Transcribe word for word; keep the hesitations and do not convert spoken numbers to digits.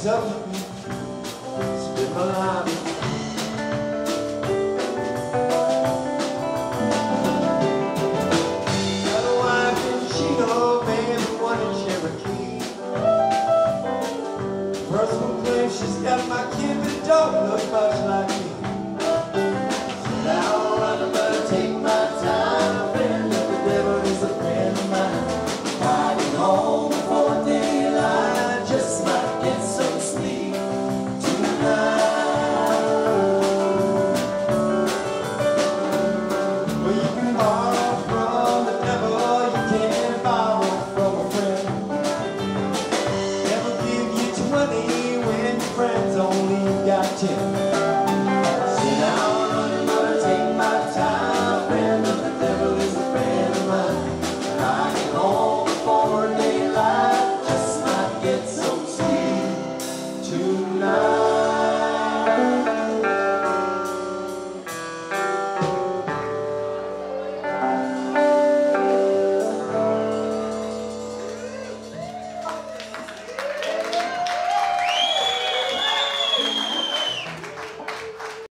suffering, spend my life. Got a wife in Chino, man, one in Cherokee. Personal claim, she's got my kid, but don't look much like me. So now I'll run about and take my time. A friend of the devil is a friend of mine. Riding home before daylight, just might get some sleep tonight. Well, you can borrow from the devil, you can't borrow from a friend. Never give you twenty when your friends only got ten.